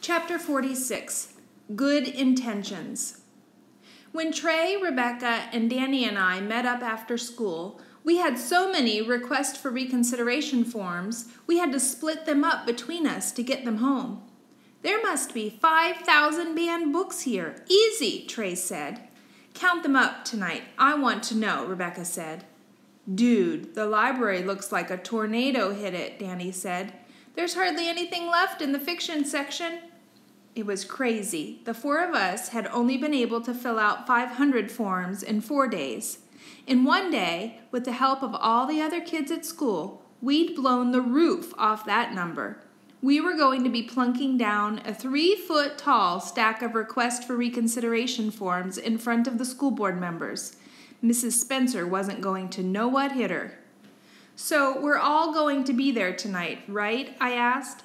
Chapter 46, Good Intentions. When Trey, Rebecca, and Danny and I met up after school, we had so many request for reconsideration forms, we had to split them up between us to get them home. There must be 5,000 banned books here. Easy, Trey said. Count them up tonight. I want to know, Rebecca said. Dude, the library looks like a tornado hit it, Danny said. There's hardly anything left in the fiction section. It was crazy. The four of us had only been able to fill out 500 forms in 4 days. In 1 day, with the help of all the other kids at school, we'd blown the roof off that number. We were going to be plunking down a 3-foot-tall stack of request for reconsideration forms in front of the school board members. Mrs. Spencer wasn't going to know what hit her. So we're all going to be there tonight, right? I asked.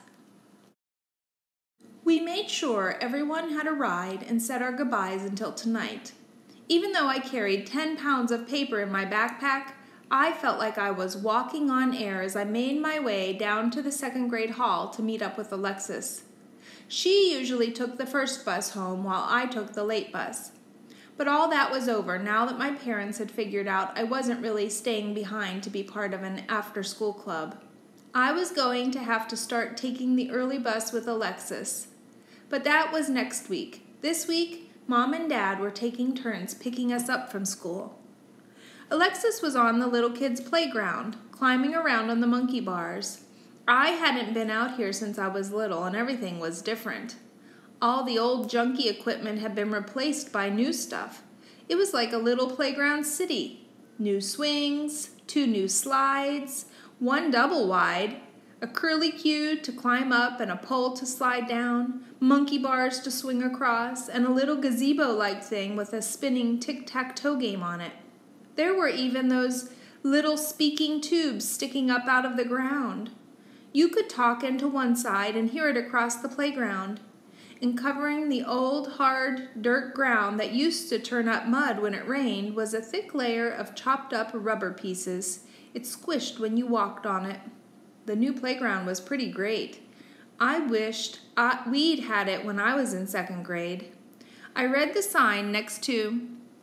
We made sure everyone had a ride and said our goodbyes until tonight. Even though I carried 10 pounds of paper in my backpack, I felt like I was walking on air as I made my way down to the second grade hall to meet up with Alexis. She usually took the first bus home while I took the late bus. But all that was over now that my parents had figured out I wasn't really staying behind to be part of an after-school club. I was going to have to start taking the early bus with Alexis. But that was next week. This week, Mom and Dad were taking turns picking us up from school. Alexis was on the little kids' playground, climbing around on the monkey bars. I hadn't been out here since I was little, and everything was different. All the old junky equipment had been replaced by new stuff. It was like a little playground city. New swings, 2 new slides, 1 double wide, a curlicue to climb up and a pole to slide down, monkey bars to swing across, and a little gazebo-like thing with a spinning tic-tac-toe game on it. There were even those little speaking tubes sticking up out of the ground. You could talk into one side and hear it across the playground. And covering the old, hard dirt ground that used to turn up mud when it rained was a thick layer of chopped-up rubber pieces. It squished when you walked on it. The new playground was pretty great. I wished we'd had it when I was in second grade. I read the sign next to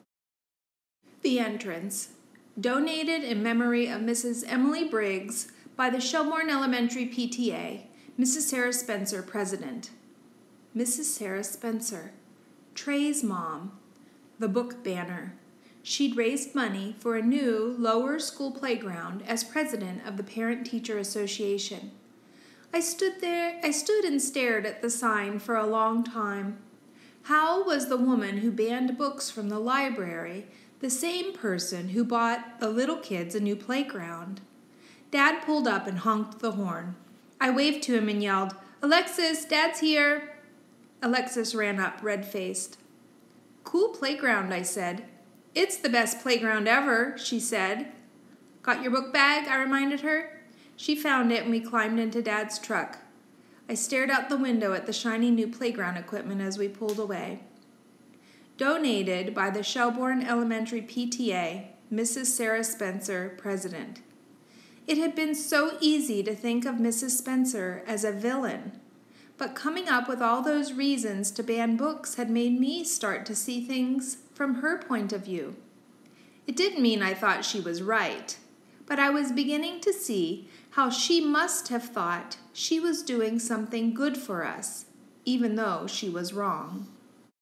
the entrance, donated in memory of Mrs. Emily Briggs by the Shelbourne Elementary PTA, Mrs. Sarah Spencer, President. Mrs. Sarah Spencer, Trey's mom, the book banner. She'd raised money for a new lower school playground as president of the Parent-Teacher Association. I stood and stared at the sign for a long time. How was the woman who banned books from the library the same person who bought the little kids a new playground? Dad pulled up and honked the horn. I waved to him and yelled, "Alexis, Dad's here!" Alexis ran up, red-faced. "Cool playground," I said. "It's the best playground ever," she said. "Got your book bag?" I reminded her. She found it and we climbed into Dad's truck. I stared out the window at the shiny new playground equipment as we pulled away. Donated by the Shelbourne Elementary PTA, Mrs. Sarah Spencer, President. It had been so easy to think of Mrs. Spencer as a villain, but coming up with all those reasons to ban books had made me start to see things from her point of view. It didn't mean I thought she was right, but I was beginning to see how she must have thought she was doing something good for us, even though she was wrong.